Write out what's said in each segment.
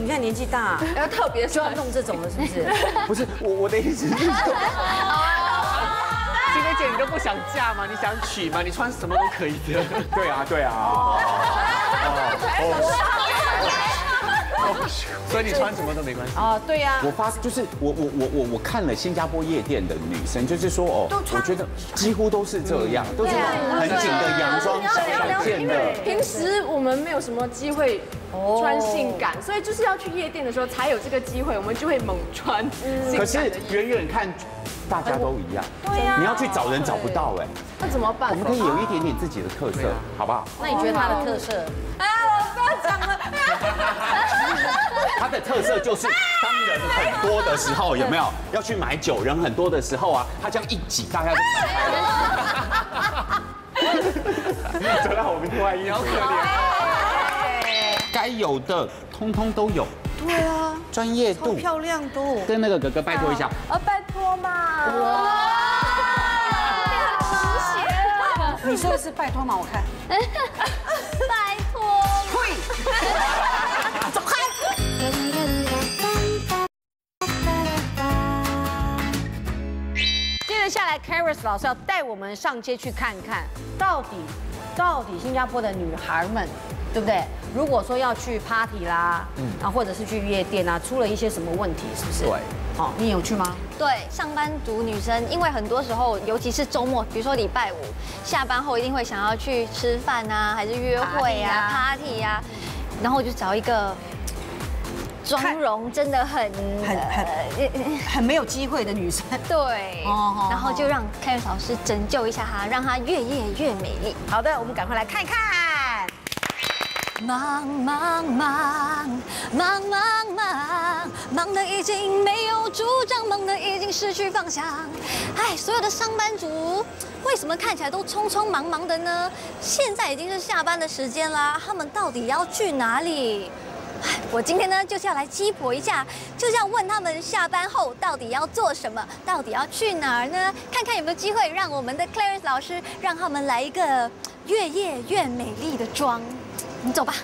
看年纪大， 要特别就要弄这种了，是不是？ 不是我的意思是说，今天姐你都不想嫁吗？你想娶吗？你穿什么都可以的。对啊，对啊。所以你穿什么都没关系哦，对呀。 就是我看了新加坡夜店的女生，就是说哦，我觉得几乎都是这样，都是很紧的洋装、小件的。 平时我们没有什么机会穿性感，所以就是要去夜店的时候才有这个机会，我们就会猛穿。 可是远远看，大家都一样。 对呀。 你要去找人找不到哎。 那怎么办？ 我们可以有一点点自己的特色，好不好？ 那你觉得他的特色？ 啊，我不要讲了。 它的特色就是，当人很多的时候，有没有要去买酒？人很多的时候啊，它这样一挤，大家就走到我们另外一好可怜。该有的通通都有。 对啊， 专业度、 漂亮都。 跟那个哥哥拜托一下。 拜托嘛。哇，很明显。 你说的是拜托吗？我看。 拜托。 会。走开。接着下来 ，Karis 老师要带我们上街去看看，到底新加坡的女孩们，对不对？如果说要去 party 啦，啊，或者是去夜店啊，出了一些什么问题，是不是？ 对。 哦，你有去吗？ 对，上班族女生，因为很多时候，尤其是周末，比如说礼拜五下班后，一定会想要去吃饭啊，还是约会啊、party 啊，然后我就找一个妆容真的很没有机会的女生。 对，然后就让Karis老师拯救一下她，让她越夜越美丽。 好的，我们赶快来看看。 忙忙忙忙忙忙，忙得已经没有主张，忙得已经失去方向。哎，所有的上班族为什么看起来都匆匆忙忙的呢？现在已经是下班的时间啦，他们到底要去哪里？我今天呢就是要来鸡婆一下，就是要问他们下班后到底要做什么，到底要去哪儿呢？看看有没有机会让我们的 Clarence 老师让他们来一个越夜越美丽的妆。我们走吧。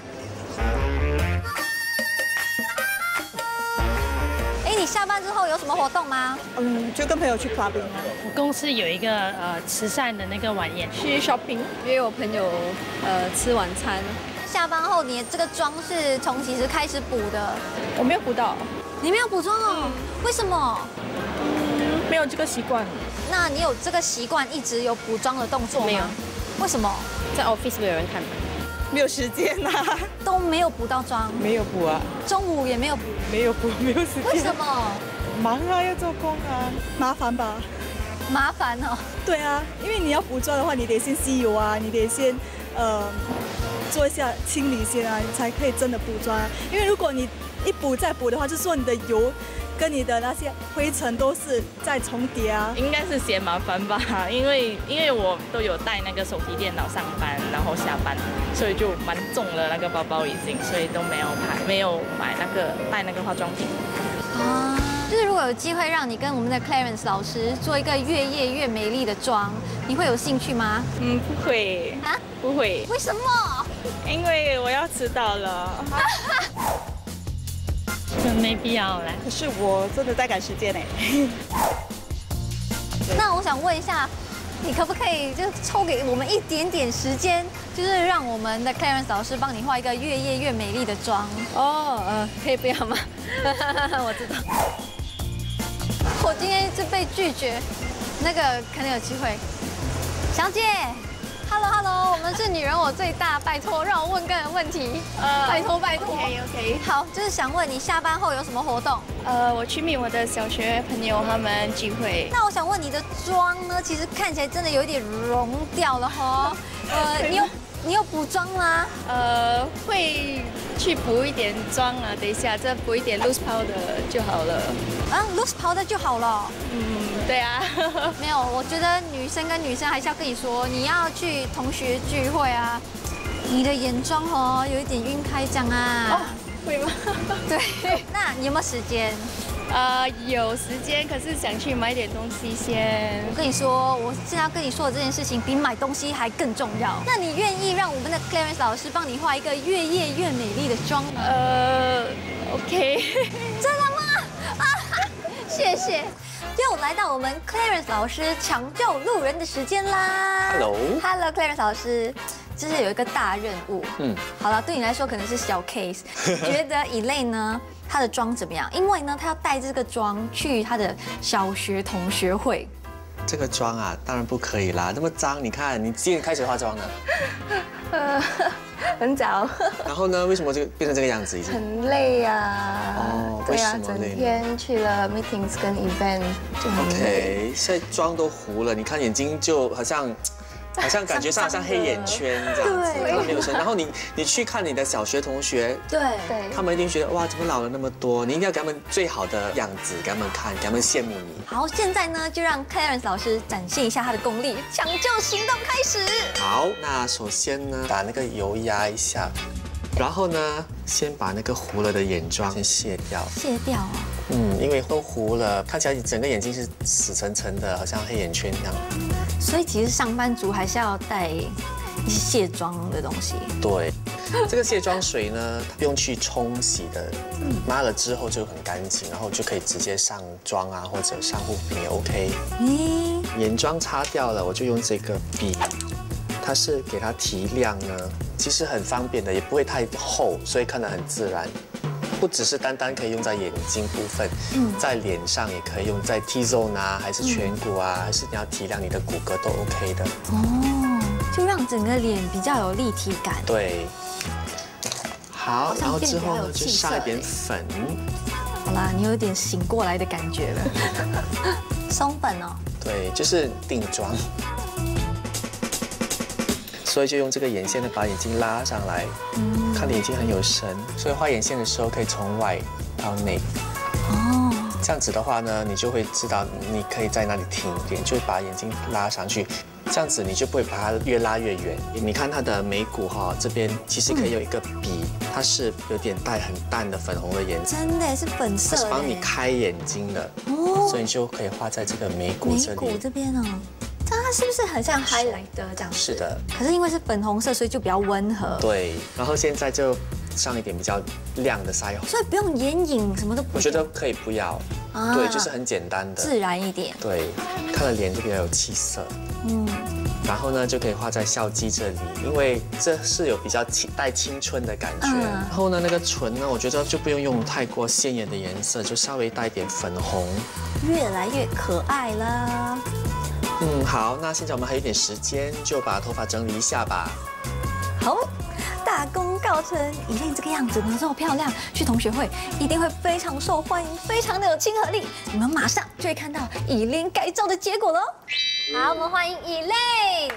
哎，你下班之后有什么活动吗？ 就跟朋友去 clubbing 啊。 我公司有一个慈善的那个晚宴， 去 shopping 约我朋友吃晚餐。 下班后你这个妆是从几时开始补的？ 我没有补到， 你没有补妆哦？为什么？ 没有这个习惯。 那你有这个习惯一直有补妆的动作吗？ 没有。 为什么？ 在 office 没有人看。 没有时间啊， 都没有补到妆， 没有补啊， 中午也没有补， 没有补，没有时间。 为什么？ 忙啊，要做工啊，麻烦吧？ 麻烦哦。 对啊，因为你要补妆的话，你得先吸油啊，你得先做一下清理先啊，你才可以真的补妆啊。因为如果你一补再补的话，就是说你的油跟你的那些灰尘都是在重叠啊。 应该是嫌麻烦吧，因为我都有带那个手提电脑上班，然后下班，所以就蛮重了那个包包已经，所以都没有买带那个化妆品。 啊，就是如果有机会让你跟我们的 Clarence 老师做一个越夜越美丽的妆，你会有兴趣吗？ 不会啊，不会。 为什么？ 因为我要迟到了。 没必要来。 可是我真的在赶时间哎。 那我想问一下，你可不可以就抽给我们一点点时间，就是让我们的 Clarence 老师帮你画一个越夜越美丽的妆？ 可以不要吗？我知道。 我今天一直被拒绝，那个可能有机会。小姐。Hello， 我们是女人我最大，拜托让我问个人问题，拜托。 OK。 好，就是想问你下班后有什么活动？ 我去met我的小学朋友他们聚会。 那我想问你的妆呢，其实看起来真的有一点融掉了哈。你有补妆吗？ 会去补一点妆啊，等一下再补一点 loose powder 就好了。 啊 ，loose powder 就好了。 对啊。 没有，我觉得女生跟女生还是要跟你说，你要去同学聚会啊，你的眼妆有一点晕开这样啊。 会吗？ 对。那你有没有时间？ 有时间，可是想去买点东西先。 我跟你说，我现在要跟你说的这件事情比买东西还更重要。那你愿意让我们的 Clarence 老师帮你画一个越夜越美丽的妆吗？ OK。 真的吗？啊，谢谢。又来到我们 Clarence 老师抢救路人的时间啦 ！Hello Clarence 老师，这是有一个大任务。好了，对你来说可能是小 case。觉得Elaine呢，她的妆怎么样？因为呢，她要带这个妆去她的小学同学会。 这个妆啊，当然不可以啦，那么脏。你看，你几点开始化妆的？ 很早。 然后呢？为什么这个变成这个样子？已经很累啊。 哦， 对啊，整为什么累？ 天去了 meetings 跟 event 就很累。 OK， 现在妆都糊了，你看眼睛就好像感觉上好像黑眼圈这样子，看到没有神。然后你去看你的小学同学， 对， 他们一定觉得哇，怎么老了那么多？你一定要给他们最好的样子，给他们看，给他们羡慕你。 好，现在呢就让 Clarence 老师展现一下他的功力，抢救行动开始。 好，那首先呢，把那个油压一下，然后呢，先把那个糊了的眼妆先卸掉。 卸掉啊？ 因为都糊了，看起来整个眼睛是死沉沉的，好像黑眼圈一样。 所以其实上班族还是要带一些卸妆的东西。 对，这个卸妆水呢，它不用去冲洗的，抹了之后就很干净，然后就可以直接上妆啊，或者上护肤品也 OK。眼妆擦掉了，我就用这个笔，它是给它提亮呢，其实很方便的，也不会太厚，所以看得很自然。不只是单单可以用在眼睛部分，在脸上也可以用，在 T-zone 啊，还是颧骨啊，还是你要提亮你的骨骼都 OK 的。 哦，就让整个脸比较有立体感。 对。好，然后之后呢，就上一点粉。 好啦，你有点醒过来的感觉了。松粉哦。 对，就是定妆。所以就用这个眼线呢，把眼睛拉上来，看你眼睛很有神。所以画眼线的时候可以从外到内。哦，这样子的话呢，你就会知道你可以在哪里停一点，就把眼睛拉上去。这样子你就不会把它越拉越远。你看它的眉骨哈，这边其实可以有一个笔，它是有点带很淡的粉红的颜色。 真的是粉色。 它是帮你开眼睛的，哦，所以你就可以画在这个眉骨这里。 眉骨这边哦。它是不是很像 highlight 的这样？ 是的。 可是因为是粉红色，所以就比较温和。 对，然后现在就上一点比较亮的腮红。 所以不用眼影，什么都不用。 我觉得可以不要，对，就是很简单的， 自然一点。 对，看了脸就比较有气色。然后呢，就可以画在笑肌这里，因为这是有比较带青春的感觉。然后呢，那个唇呢，我觉得就不用用太过鲜艳的颜色，就稍微带一点粉红， 越来越可爱了。 好，那现在我们还有点时间，就把头发整理一下吧。 好，大功告成，Elaine这个样子呢，这么漂亮，去同学会一定会非常受欢迎，非常的有亲和力。你们马上就会看到Elaine改造的结果喽。好，我们欢迎Elaine。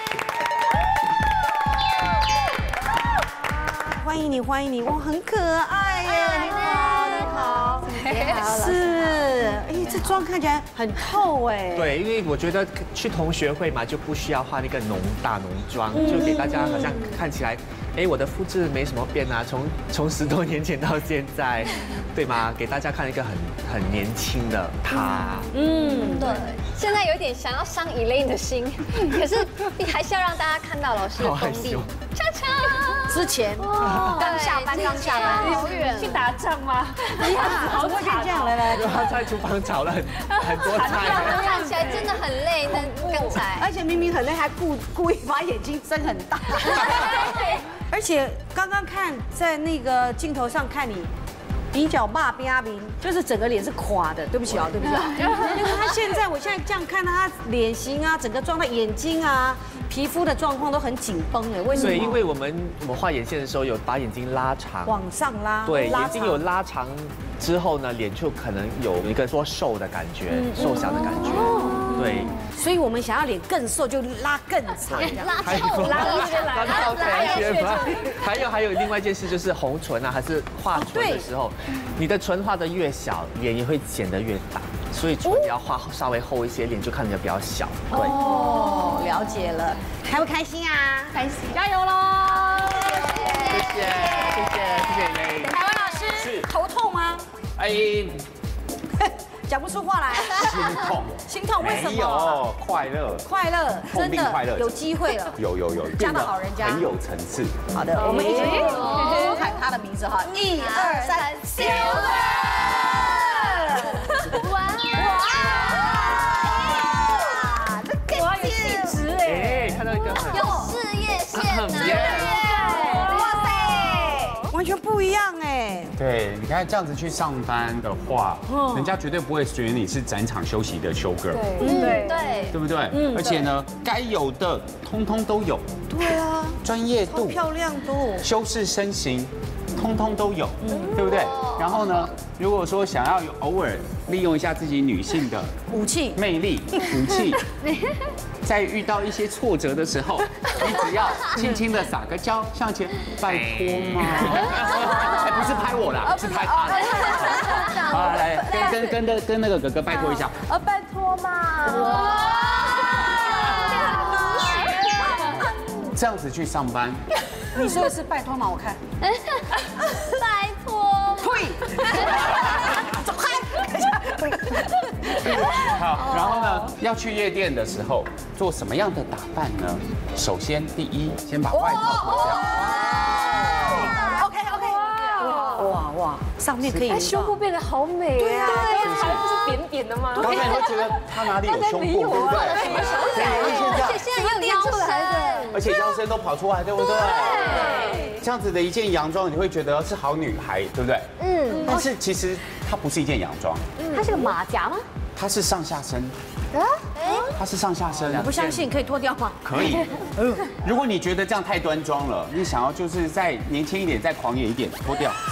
欢迎你，欢迎你，哇，很可爱耶！你好，你好，是，哎，这妆看起来很透哎。 对，因为我觉得去同学会嘛，就不需要画那个大浓妆，就给大家好像看起来，哎，我的肤质没什么变啊，从10多年前到现在，对吗？给大家看一个很年轻的她。 对，现在有点想要伤Elaine的心，可是还是要让大家看到老师的功力。恰恰， 之前刚下班， 好远，去打仗吗？ 哎呀，好会变这样，来， 他在厨房炒了很多菜， 看起来真的很累。那刚才， 而且明明很累，还故意把眼睛睁很大。而且刚刚看在那个镜头上看你。比较骂边边，就是整个脸是垮的，对不起啊，对不起啊。就是他现在，我现在这样看他脸型啊，整个状态、眼睛啊、皮肤的状况都很紧绷哎，为什么？ 对，因为我们画眼线的时候有把眼睛拉长， 往上拉， 对，眼睛有拉长之后呢，脸就可能有一个说瘦的感觉，瘦小的感觉，对。 所以我们想要脸更瘦，就拉更长， 拉臭，拉到同学吗？还有另外一件事就是红唇啊，还是画唇的时候，你的唇画的越小，脸也会显得越大，所以唇要画稍微厚一些，脸就看起来比较小。对， 哦，了解了，开不开心啊？开心，加油喽！ 谢谢Elaine。 台湾老师头痛吗？ 讲不出话来。 心痛， 心痛为什么？ 没有快乐， 快乐，真快乐的有机会了。 有， 嫁到好人家， 很有层次。 好的，我们一起说喊他的名字哈，1、2、3 ，Silver！ 哇！ 哇，有气质哎， 看到一个有事业线呢。 哇塞，完全不一样哎。 对，你看这样子去上班的话，人家绝对不会觉得你是展场休息的修 girl， 对， 对不对？而且呢，该有的通通都有。 对啊， 专业度、 漂亮度、 修饰身形，通通都有，对不对？然后呢，如果说想要偶尔利用一下自己女性的武器、 魅力、武器，在遇到一些挫折的时候，你只要轻轻的撒个娇向前，拜托嘛，哎，不是拍我啦，是拍他的。好，来跟那个哥哥拜托一下。 拜托嘛。 这样子去上班， 你说的是拜托吗？我看。 拜托。 退。走开。 好，然后呢，要去夜店的时候做什么样的打扮呢？首先，第一，先把外套脱掉。 哇，上面可以。 胸部变得好美啊！对，还不是扁扁的吗？ 刚才你会觉得他哪里有胸部，对不对？ 而且现在也有腰身， 而且腰身都跑出来，对不对？这样子的一件洋装，你会觉得是好女孩，对不对？但是其实它不是一件洋装， 它是个马甲吗？ 它是上下身。它是上下身。 我不相信，可以脱掉吗？ 可以。如果你觉得这样太端庄了，你想要就是再年轻一点、再狂野一点，脱掉。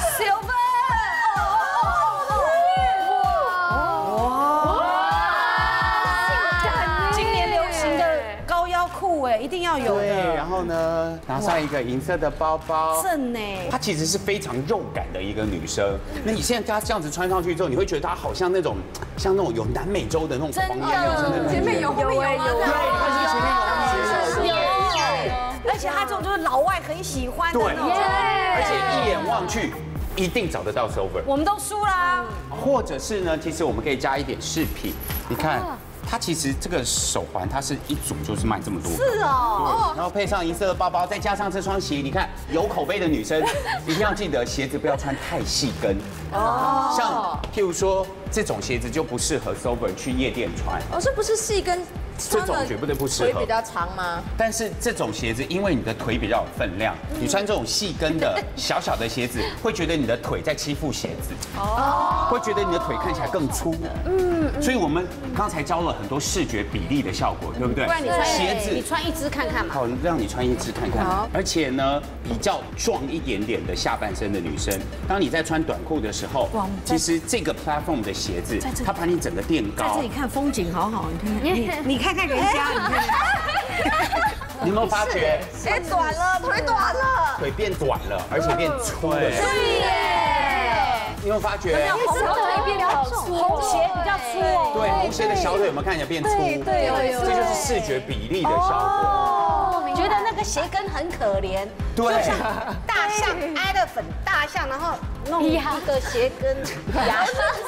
一定要有的。 对，然后呢，拿上一个银色的包包， 正呢。 她其实是非常肉感的一个女生。那你现在她这样子穿上去之后，你会觉得她好像那种有南美洲的那种狂野女生的感觉。 前面有，后面有吗？ 对，她是前面有。 而且她这种就是老外很喜欢的那种。 而且一眼望去，一定找得到 Silver。 我们都输啦。 或者是呢，其实我们可以加一点饰品，你看。它其实这个手环，它是一组就是卖这么多， 是哦， 然后配上银色的包包，再加上这双鞋，你看有口碑的女生一定要记得鞋子不要穿太细跟哦，像譬如说这种鞋子就不适合 Silver 去夜店穿哦，这不是细跟， 这种绝对不适合， 腿比较长吗？ 但是这种鞋子因为你的腿比较有分量，你穿这种细跟的小小的鞋子，会觉得你的腿在欺负鞋子哦，会觉得你的腿看起来更粗，所以我们刚才教了很多视觉比例的效果，对不对？ 不然你穿鞋子， 你穿一只看看嘛。 好，让你穿一只看看。而且呢，比较壮一点点的下半身的女生，当你在穿短裤的时候，其实这个 platform 的鞋子，它把你整个垫高。 在这里看风景好好，你看看人家，你看。 你有没有发觉？ 鞋短了，腿短了， 腿变短了，而且变粗了。 对耶！ 你有没有发觉？ 红腿变好粗， 红鞋比较粗哦。 对，红鞋的小腿有没有看起来变粗？ 对， 这就是视觉比例的效果。 觉得那个鞋跟很可怜， 对， 就像大象挨了粉大象，然后弄一个鞋跟牙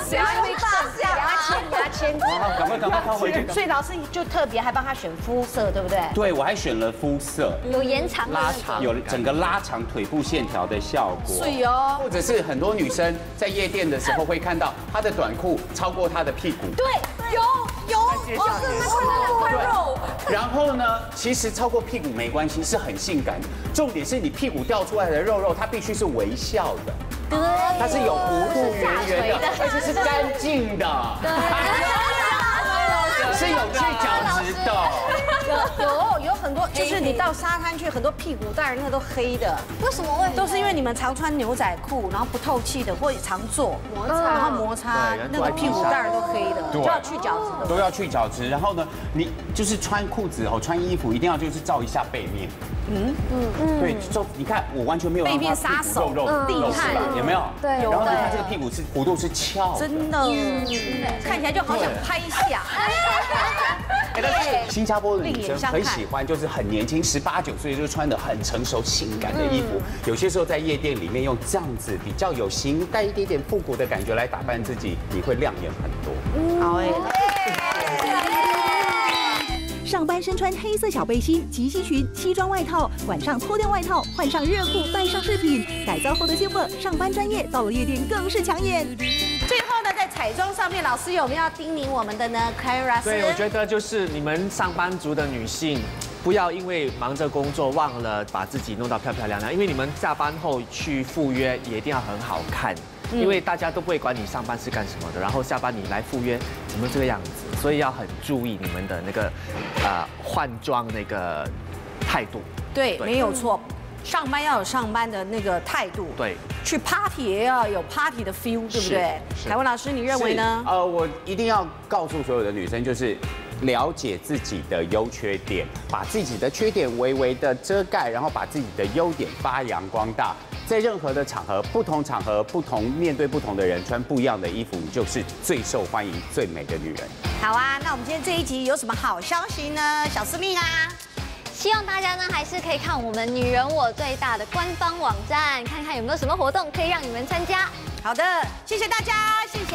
签， 赶快放回去。 所以老师就特别还帮他选肤色，对不对？ 对，我还选了肤色， 有延长拉长，有整个拉长腿部线条的效果。 是哦， 或者是很多女生在夜店的时候会看到她的短裤超过她的屁股。 对，有， 是那块肉。 然后呢，其实超过屁股没关系，是很性感的。重点是你屁股掉出来的肉它必须是微笑的，对，它是有弧度圆圆的，而且是干净的，是有去角质的。 有很多，就是你到沙滩去，很多屁股蛋那个都黑的。 为什么会？ 都是因为你们常穿牛仔裤，然后不透气的，或者常坐然后摩擦，那个屁股蛋都黑的，就要去角质的。 都要去角质。然后呢，你就是穿裤子穿衣服一定要就是照一下背面。对，就你看我完全没有背面杀手， 厉害，有没有？ 对。 然后你看这个屁股是弧度是翘， 真的，看起来就好想拍一下。 新加坡的女女生很喜欢，就是很年轻，18、19岁就穿的很成熟、性感的衣服。有些时候在夜店里面用这样子比较有型、带一点点复古的感觉来打扮自己，你会亮眼很多。 好哎。 上班身穿黑色小背心、及膝裙、西装外套，晚上脱掉外套，换上热裤，带上饰品，改造后的 Silver 上班专业，到了夜店更是抢眼。 最后呢，在彩妆上面，老师有没有要叮咛我们的呢 ？Kyra 对，我觉得就是你们上班族的女性，不要因为忙着工作忘了把自己弄到漂漂亮亮，因为你们下班后去赴约也一定要很好看。因为大家都不会管你上班是干什么的，然后下班你来赴约，怎么这个样子？所以要很注意你们的那个换装那个态度。 对，没有错。上班要有上班的那个态度。 对。 去 party 也要有 party 的 feel， 对不对？凯文老师，你认为呢？ 我一定要告诉所有的女生，就是了解自己的优缺点，把自己的缺点微微的遮盖，然后把自己的优点发扬光大。在任何的场合，不同场合、面对不同的人，穿不一样的衣服，你就是最受欢迎、最美的女人。 好啊，那我们今天这一集有什么好消息呢？小司令啊， 希望大家呢还是可以看我们女人我最大的官方网站，看看有没有什么活动可以让你们参加。 好的，谢谢大家，谢谢。